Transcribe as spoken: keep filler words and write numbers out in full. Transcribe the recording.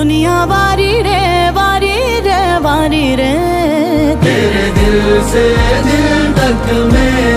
दुनिया वारी रे वारी रे वारी रे। तेरे दिल से दिल तक में